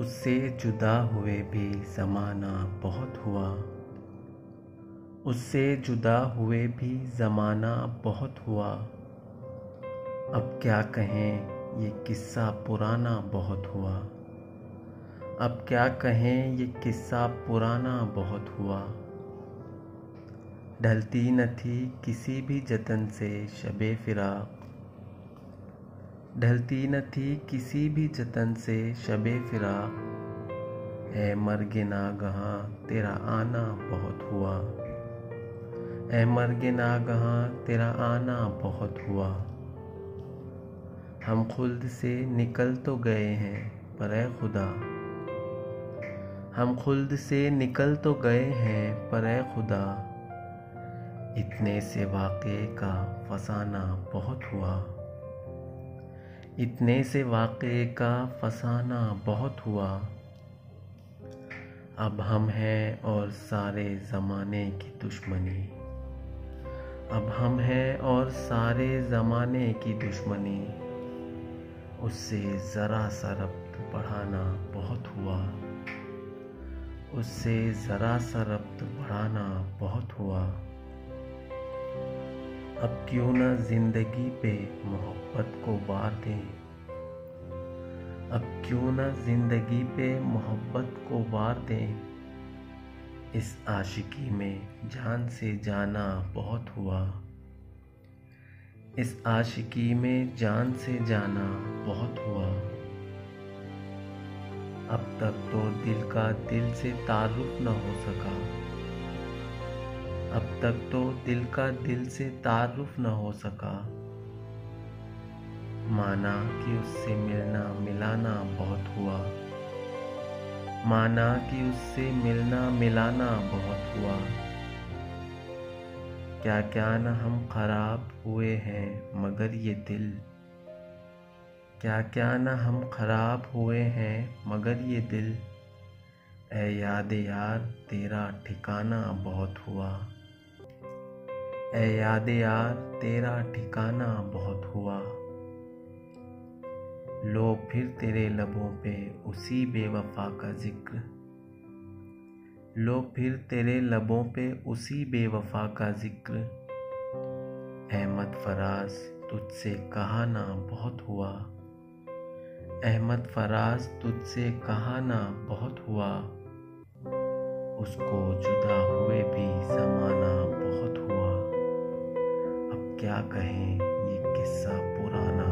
उससे जुदा हुए भी ज़माना बहुत हुआ। उससे जुदा हुए भी ज़माना बहुत हुआ। अब क्या कहें ये किस्सा पुराना बहुत हुआ। अब क्या कहें ये किस्सा पुराना बहुत हुआ। ढलती न थी किसी भी जतन से शबे फिराक। ढलती न थी किसी भी जतन से शबे फिराक। ऐ मर्गे नागहां तेरा आना बहुत हुआ। ऐ मर्गे नागहां तेरा आना बहुत हुआ। हम खुल्द से निकल तो गए हैं पर ऐ खुदा। हम खुल्द से निकल तो गए हैं पर ऐ खुदा। इतने से वाक़े का फसाना बहुत हुआ। इतने से वाक़े का फसाना बहुत हुआ। अब हम हैं और सारे ज़माने की दुश्मनी। अब हम हैं और सारे ज़माने की दुश्मनी। उससे ज़रा सा रब्त बढ़ाना बहुत हुआ। उससे ज़रा सा रब्त बढ़ाना बहुत हुआ। अब क्यों न ज़िंदगी पे मोहब्बत को वार दें। अब क्यों न ज़िंदगी पे मोहब्बत को वार दें। इस आशिकी में जान से जाना बहुत हुआ। इस आशिकी में जान से जाना बहुत हुआ। अब तक तो दिल का दिल से ताल्लुक़ न हो सका। अब तक तो दिल का दिल से तारुफ न हो सका। माना कि उससे मिलना मिलाना बहुत हुआ। माना कि उससे मिलना मिलाना बहुत हुआ। क्या क्या न हम खराब हुए हैं मगर ये दिल। क्या क्या न हम खराब हुए हैं मगर ये दिल। ऐ याद यार तेरा ठिकाना बहुत हुआ। ऐ याद यार तेरा ठिकाना बहुत हुआ। लो फिर तेरे लबों पे उसी बेवफा का जिक्र। लो फिर तेरे लबों पे उसी बेवफा का जिक्र। अहमद फराज तुझसे कहा ना बहुत हुआ। अहमद फराज तुझसे कहा ना बहुत हुआ। उसको जुदा हुए भी ज़माना बहुत हुआ। अब क्या कहें ये किस्सा पुराना